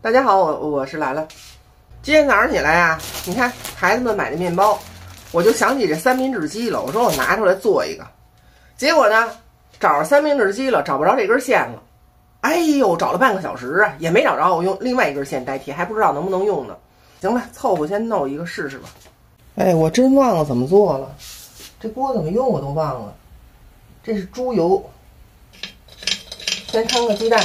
大家好，我是兰兰。今天早上起来啊，你看孩子们买的面包，我就想起这三明治机了。我说我拿出来做一个，结果呢，找着三明治机了，找不着这根线了。哎呦，找了半个小时啊，也没找着。我用另外一根线代替，还不知道能不能用呢。行了，凑合先弄一个试试吧。哎，我真忘了怎么做了，这锅怎么用我都忘了。这是猪油，先摊个鸡蛋。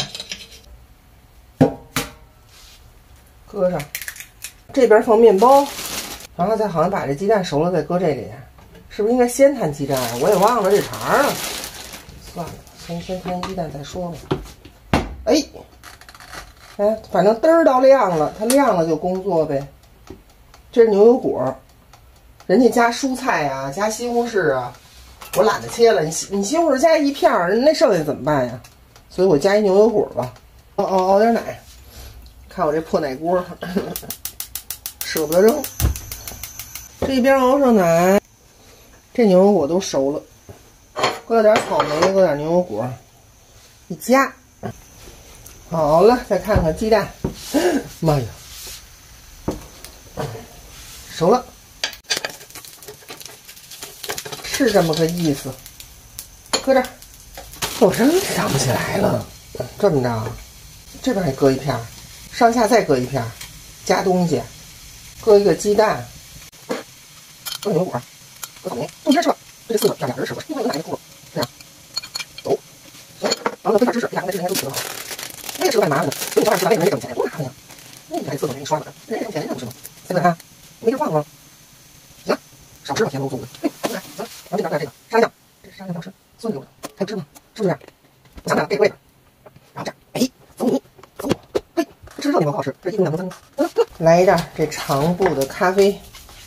搁上，这边放面包，然后再好像把这鸡蛋熟了再搁这里，是不是应该先摊鸡蛋啊？我也忘了这茬了。算了，先摊鸡蛋再说吧。哎，反正嘚儿到亮了，它亮了就工作呗。这是牛油果，人家加蔬菜啊，加西红柿啊，我懒得切了。你西红柿加一片儿，那剩下怎么办呀？所以我加一牛油果吧。熬点奶。看我这破奶锅，舍不得扔。这边熬上奶，这牛油果都熟了，搁点草莓，搁点牛油果，一夹，好了，再看看鸡蛋。妈呀，熟了，是这么个意思。搁这儿，我真想不起来了。这么着，这边还搁一片。上下再搁一片，加东西，搁一个鸡蛋，搁牛油果，搁草莓，中间吃吧。这4个让俩人吃吧，因为有奶就够了。这样，走，行，然后呢分点芝士，俩人之前都吃得好。我也吃个蛮麻烦的，所以你早点吃完为什么没挣钱？多麻烦呀！那你还厕所给你刷碗，人家挣钱人家不是吗？现在看，没地放吗？行，少吃点甜都做不对。行，然后这边这个沙拉酱，这沙拉酱好吃，酸溜的，还有芝麻，是不是？我想想，这个味道，然后这样，哎，走你。吃热面包好吃，这1、2、3个。来一袋这长布的咖啡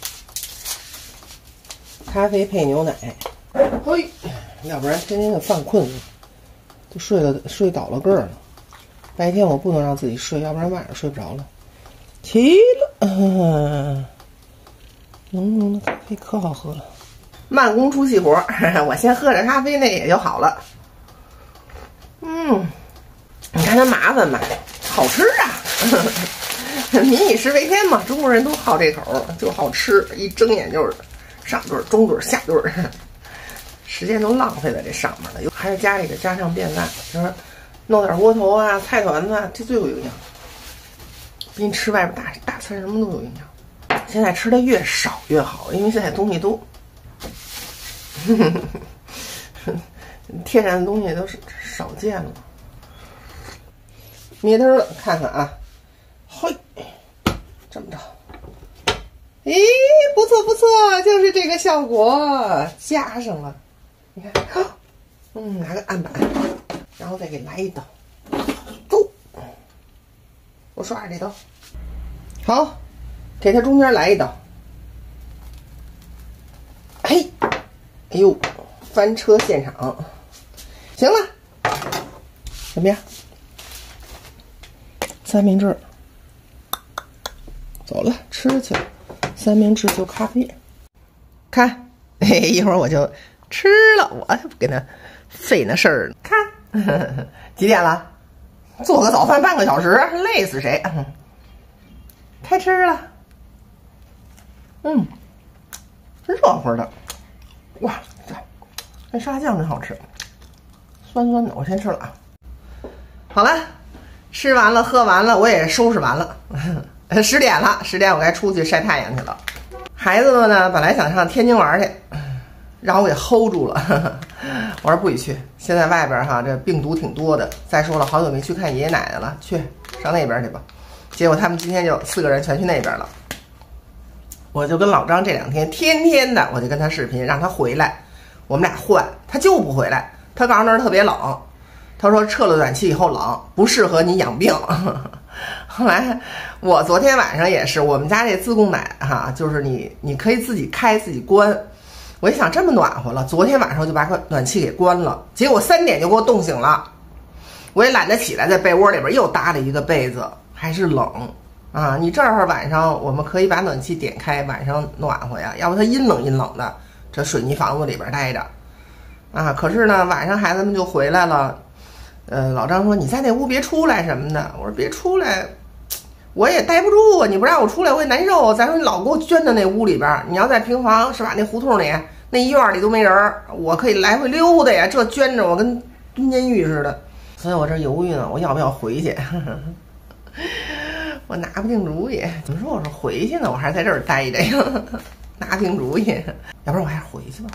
配牛奶。嘿，要不然天天就犯困，就睡倒了个儿了。白天我不能让自己睡，要不然晚上睡不着了。起了，浓浓的咖啡可好喝了。慢工出细活，我先喝着咖啡那也就好了。你看它麻烦吧，好吃啊。民以食为天嘛，中国人都好这口，就好吃，一睁眼就是上顿、中顿、下顿，时间都浪费在这上面了。还是家里的家常便饭，就是弄点窝头啊、菜团子啊，这最有营养，比你吃外边大餐什么都有营养。现在吃的越少越好，因为现在东西都天然的东西都是少见了。灭灯了，看看啊。嘿，这么着，咦，不错不错，就是这个效果，加上了，你看，拿个案板，然后再给来一刀，走，我刷着这刀，好，给它中间来一刀，嘿，哎呦，翻车现场，行了，怎么样？三明治。走了，吃去了。三明治就咖啡，看，一会儿我就吃了，我还不跟他费那事儿呢。看，几点了？做个早饭半个小时，累死谁？开吃了，热乎的，哇，这沙拉酱真好吃，酸酸的。我先吃了啊。好了，吃完了，喝完了，我也收拾完了。10点了，10点我该出去晒太阳去了。孩子们呢，本来想上天津玩去，让我给 hold 住了。我说不许去，现在外边哈这病毒挺多的。再说了，好久没去看爷爷奶奶了，去上那边去吧。结果他们今天就4个人全去那边了。我就跟老张这2天天天的，我就跟他视频，让他回来，我们俩换，他就不回来。他告诉那儿特别冷，他说撤了暖气以后冷，不适合你养病。后来我昨天晚上也是，我们家这自供奶哈，就是你可以自己开自己关。我一想这么暖和了，昨天晚上就把暖气给关了，结果3点就给我冻醒了。我也懒得起来，在被窝里边又搭了一个被子，还是冷啊！你这儿晚上我们可以把暖气点开，晚上暖和呀，要不它阴冷阴冷的，这水泥房子里边待着啊。可是呢，晚上孩子们就回来了。老张说你在那屋别出来什么的，我说别出来， 我也待不住啊！你不让我出来，我也难受。再说你老给我圈在那屋里边，你要在平房是吧？那胡同里、那医院里都没人，我可以来回溜达呀。这圈着我跟蹲监狱似的，所以我这犹豫呢，我要不要回去？我拿不定主意。怎么说我是回去呢？我还是在这儿待着呀？拿不定主意，要不然我还是回去吧。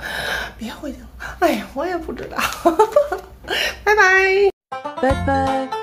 别回去了，哎呀，我也不知道。拜拜， 拜拜。